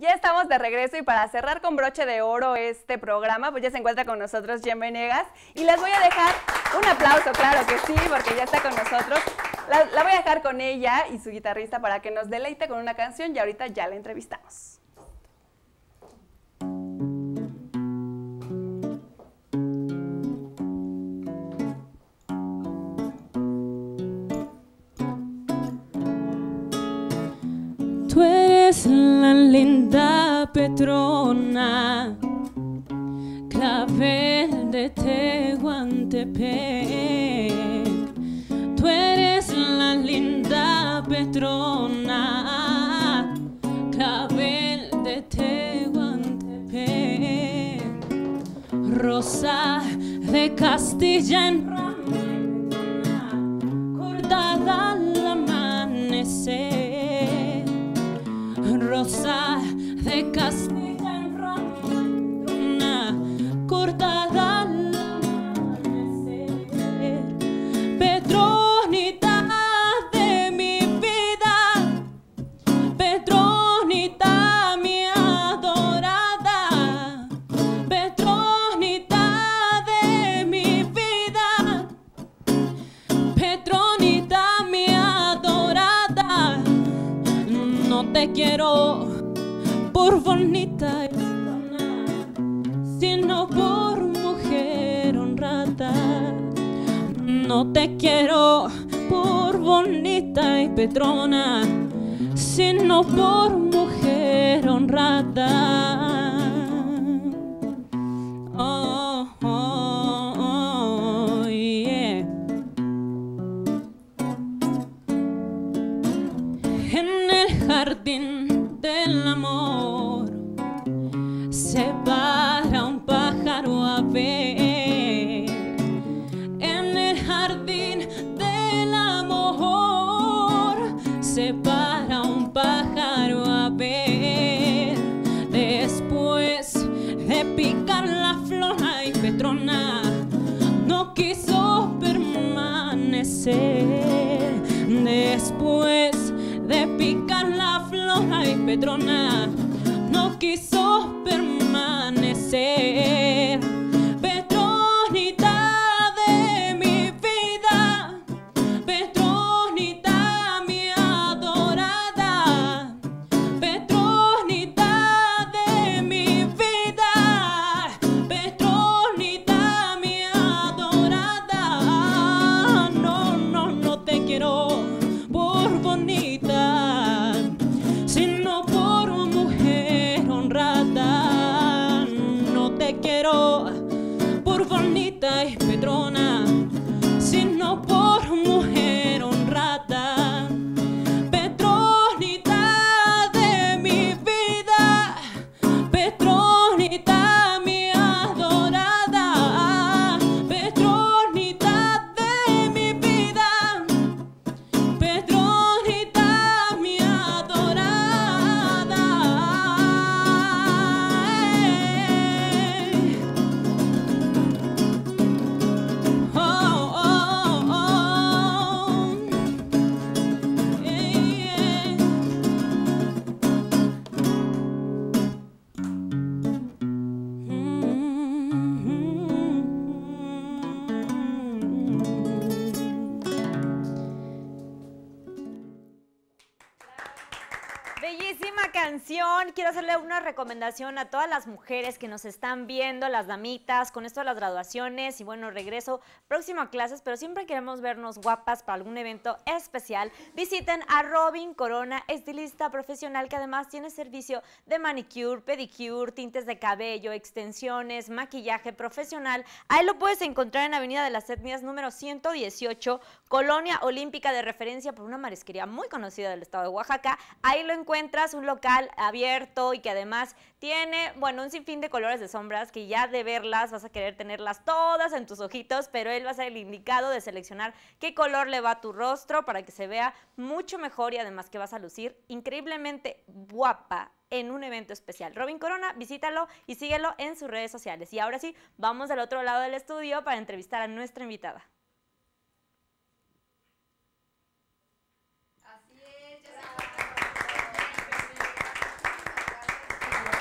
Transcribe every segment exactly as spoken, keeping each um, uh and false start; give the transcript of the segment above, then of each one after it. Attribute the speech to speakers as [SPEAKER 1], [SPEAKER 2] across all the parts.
[SPEAKER 1] Ya estamos de regreso y para cerrar con broche de oro este programa, pues ya se encuentra con nosotros Jen Venegas y les voy a dejar un aplauso, claro que sí, porque ya está con nosotros. La, la voy a dejar con ella y su guitarrista para que nos deleite con una canción y ahorita ya la entrevistamos.
[SPEAKER 2] Tú eres la linda Petrona, clavel de Tehuantepec. Tú eres la linda Petrona, clavel de Tehuantepec. Rosa de Castilla en Ramona, cortada al amanecer. Rosa de Castilla en Ramona, cortada al amanecer. Petronita de mi vida, Petronita mi adorada, Petronita de mi vida, Petronita mi adorada. No te quiero por bonita, sino por mujer honrada. No te quiero por bonita y Petrona, sino por mujer honrada. Oh, oh, oh, yeah. En el jardín del amor se para un pájaro a ver. En el jardín del amor se para un pájaro a ver. Después de picar la flor, ay, Petrona no quiso permanecer. Después de picar la flor, ay, Petrona no quiso permanecer. Petronita de mi vida, Petronita mi adorada, Petronita de mi vida, Petronita mi adorada. No, no, no te quiero por bonita, sino por mujer honrada. No te quiero por bonita y Petrona, sino por mujer honrada. Petronita de mi vida, Petronita mi adorada, Petronita de mi vida, Petronita mi adorada. Oh, oh, oh. Yeah,
[SPEAKER 3] Bellísima canción. Quiero hacerle una recomendación a todas las mujeres que nos están viendo, las damitas, con esto de las graduaciones y bueno, regreso próximo a clases, pero siempre queremos vernos guapas para algún evento especial. Visiten a Robin Corona, estilista profesional que además tiene servicio de manicure, pedicure, tintes de cabello, extensiones, maquillaje profesional. Ahí lo puedes encontrar en Avenida de las Etnias número ciento dieciocho, Colonia Olímpica, de referencia por una marisquería muy conocida del estado de Oaxaca. Ahí lo encuentras, un local abierto y que además tiene, bueno, un sinfín de colores de sombras que ya de verlas vas a querer tenerlas todas en tus ojitos, pero él va a ser el indicado de seleccionar qué color le va a tu rostro para que se vea mucho mejor y además que vas a lucir increíblemente guapa en un evento especial. Robin Corona, visítalo y síguelo en sus redes sociales. Y ahora sí, vamos al otro lado del estudio para entrevistar a nuestra invitada.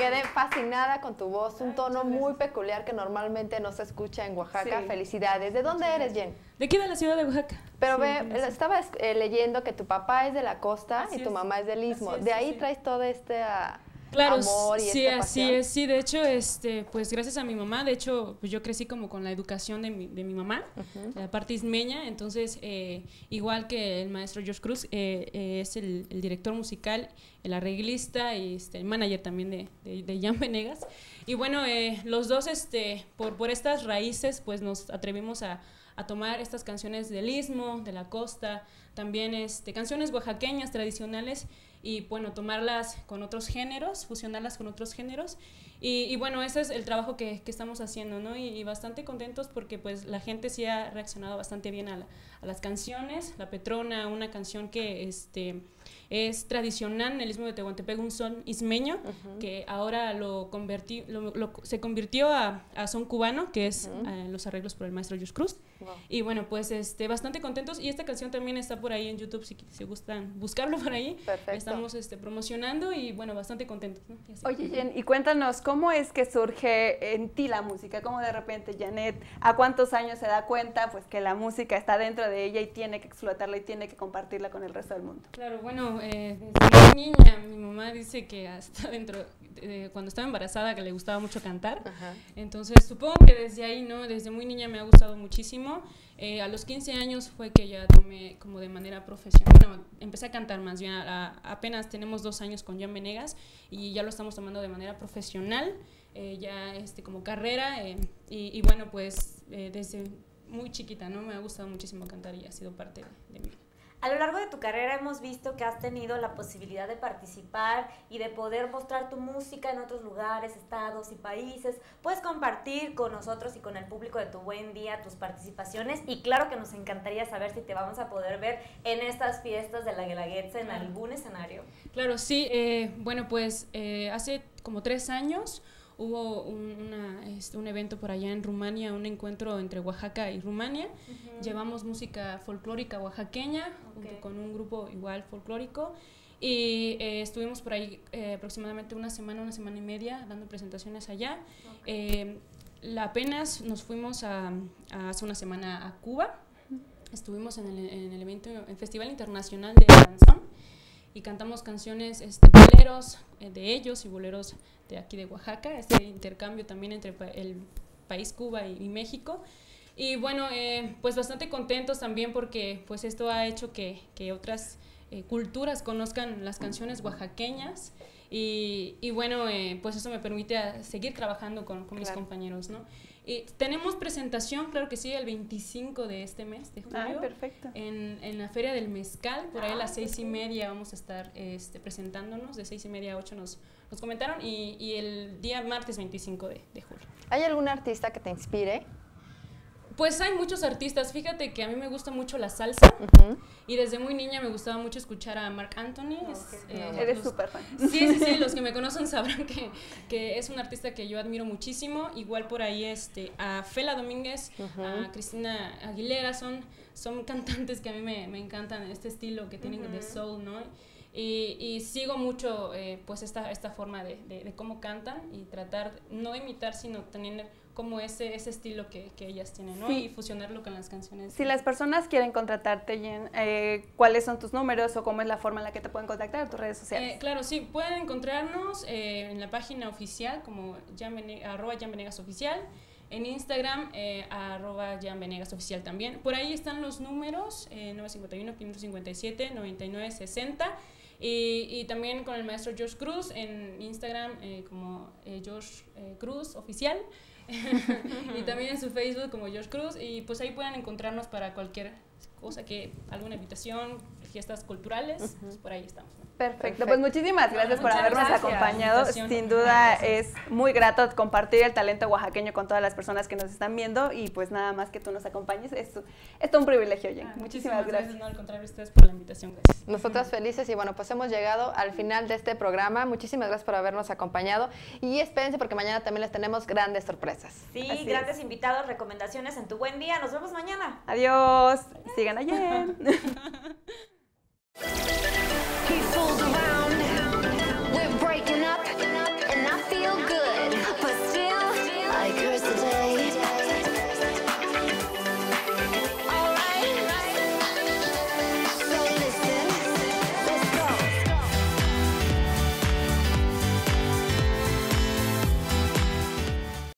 [SPEAKER 4] quedé fascinada con tu voz, un tono muy peculiar que normalmente no se escucha en Oaxaca.
[SPEAKER 1] Sí.
[SPEAKER 4] Felicidades. ¿De dónde eres, Jen?
[SPEAKER 2] De aquí de la ciudad de Oaxaca.
[SPEAKER 4] Pero
[SPEAKER 2] Sí,
[SPEAKER 4] ve,
[SPEAKER 2] de la-
[SPEAKER 4] estaba eh, leyendo que tu papá es de la costa
[SPEAKER 2] Así
[SPEAKER 4] y tu
[SPEAKER 2] es.
[SPEAKER 4] mamá es del Istmo.
[SPEAKER 2] Así es,
[SPEAKER 4] de
[SPEAKER 2] sí,
[SPEAKER 4] ahí
[SPEAKER 2] sí.
[SPEAKER 4] traes todo este ah,
[SPEAKER 2] Claro,
[SPEAKER 4] amor y
[SPEAKER 2] sí,
[SPEAKER 4] esta
[SPEAKER 2] así
[SPEAKER 4] pasión.
[SPEAKER 2] es, sí, de hecho, este, pues gracias a mi mamá, de hecho, pues yo crecí como con la educación de mi, de mi mamá, la parte ismeña, entonces, eh, igual que el maestro George Cruz, eh, eh, es el, el director musical, el arreglista y este, el manager también de, de, de Jan Venegas, y bueno, eh, los dos, este, por, por estas raíces, pues nos atrevimos a, a tomar estas canciones del Istmo, de la costa, también este, canciones oaxaqueñas tradicionales, y bueno, tomarlas con otros géneros, fusionarlas con otros géneros, y, y bueno, ese es el trabajo que, que estamos haciendo, ¿no? Y, y bastante contentos porque pues la gente sí ha reaccionado bastante bien a, la, a las canciones. La Petrona, una canción que este, es tradicional en el Istmo de Tehuantepec, un son ismeño, uh-huh. que ahora lo convertí, lo, lo, se convirtió a, a son cubano, que es uh-huh. eh, los arreglos por el maestro George Cruz. Wow. Y bueno, pues este, bastante contentos, y esta canción también está por ahí en YouTube, si, si gustan buscarlo por ahí.
[SPEAKER 4] Perfecto.
[SPEAKER 2] Estamos este, promocionando y bueno, bastante contentos, ¿no? Y
[SPEAKER 1] Oye, Jen, y cuéntanos, ¿cómo es que surge en ti la música? ¿Cómo de repente Janet, a cuántos años se da cuenta pues que la música está dentro de ella y tiene que explotarla y tiene que compartirla con el resto del mundo?
[SPEAKER 2] Claro, bueno, eh, desde muy niña mi mamá dice que hasta dentro, de, cuando estaba embarazada, que le gustaba mucho cantar. Ajá. Entonces supongo que desde ahí, ¿no? Desde muy niña me ha gustado muchísimo. Eh, a los quince años fue que ya tomé como de manera profesional, bueno, empecé a cantar más bien, a, a, apenas tenemos dos años con Jan Venegas y ya lo estamos tomando de manera profesional, eh, ya este, como carrera, eh, y, y bueno, pues eh, desde muy chiquita, ¿no? Me ha gustado muchísimo cantar y ha sido parte de, de mí.
[SPEAKER 3] A lo largo de tu carrera hemos visto que has tenido la posibilidad de participar y de poder mostrar tu música en otros lugares, estados y países. Puedes compartir con nosotros y con el público de Tu Buen Día tus participaciones, y claro que nos encantaría saber si te vamos a poder ver en estas fiestas de la Guelaguetza en algún escenario.
[SPEAKER 2] Claro, sí. Eh, bueno, pues eh, hace como tres años hubo un, una, este, un evento por allá en Rumania, un encuentro entre Oaxaca y Rumania. Uh-huh. Llevamos música folclórica oaxaqueña, okay. junto con un grupo igual folclórico, y eh, estuvimos por ahí eh, aproximadamente una semana, una semana y media dando presentaciones allá. Okay. Eh, la, apenas nos fuimos a, a hace una semana a Cuba. Uh-huh. Estuvimos en el, en el evento, en el Festival Internacional de Danzón, y cantamos canciones, este, boleros eh, de ellos y boleros de aquí de Oaxaca, este intercambio también entre pa el país Cuba y, y México. Y bueno, eh, pues bastante contentos también porque pues esto ha hecho que, que otras eh, culturas conozcan las canciones oaxaqueñas, y, y bueno, eh, pues eso me permite a seguir trabajando con, con claro. mis compañeros, ¿no? Y tenemos presentación, claro que sí, el veinticinco de este mes, de julio.
[SPEAKER 1] Ah, perfecto.
[SPEAKER 2] En, en la Feria del Mezcal, por ahí a las seis y media vamos a estar este, presentándonos, de seis y media a ocho nos, nos comentaron, y, y el día martes veinticinco de, de julio.
[SPEAKER 4] ¿Hay algún artista que te inspire?
[SPEAKER 2] Pues hay muchos artistas, fíjate que a mí me gusta mucho la salsa, uh-huh. y desde muy niña me gustaba mucho escuchar a Marc Anthony.
[SPEAKER 1] No,
[SPEAKER 2] es,
[SPEAKER 1] eh, no. Eres súper fan.
[SPEAKER 2] Sí, sí, sí, los que me conocen sabrán que, que es un artista que yo admiro muchísimo. Igual por ahí este, a Fela Domínguez, uh-huh. a Cristina Aguilera, son, son cantantes que a mí me, me encantan, este estilo que tienen uh-huh. de soul, ¿no? Y, y sigo mucho eh, pues esta, esta forma de, de, de cómo cantan, y tratar no de imitar, sino tener como ese, ese estilo que, que ellas tienen, ¿no? Sí. Y fusionarlo con las canciones.
[SPEAKER 1] Si las personas quieren contratarte, Jen, eh, ¿cuáles son tus números o cómo es la forma en la que te pueden contactar en tus redes sociales?
[SPEAKER 2] Eh, claro, sí, pueden encontrarnos eh, en la página oficial como Jan Venegas, arroba Jan Venegas Oficial, en Instagram eh, arroba Jan Venegas Oficial también. Por ahí están los números, eh, nueve cinco uno, cinco cinco siete, nueve nueve seis cero. Y, y también con el maestro George Cruz en Instagram eh, como eh, George eh, Cruz Oficial. Y también en su Facebook como George Cruz, y pues ahí pueden encontrarnos para cualquier cosa, que alguna invitación, fiestas culturales, uh-huh. pues por ahí estamos, ¿no?
[SPEAKER 1] Perfecto. Perfecto, pues muchísimas gracias no, por habernos
[SPEAKER 3] gracias.
[SPEAKER 1] acompañado. Sin duda es muy grato compartir el talento oaxaqueño con todas las personas que nos están viendo, y pues nada más que tú nos acompañes, es, es todo un privilegio, Jen. Ah, muchísimas, muchísimas gracias. gracias.
[SPEAKER 2] No, al contrario, ustedes por la invitación, gracias.
[SPEAKER 4] Nosotras felices, y bueno, pues hemos llegado al final de este programa. Muchísimas gracias por habernos acompañado, y espérense porque mañana también les tenemos grandes sorpresas.
[SPEAKER 3] Sí,
[SPEAKER 1] Así
[SPEAKER 3] grandes
[SPEAKER 1] es.
[SPEAKER 3] invitados, recomendaciones en Tu Buen Día. Nos vemos mañana.
[SPEAKER 1] Adiós. Sigan a Jen.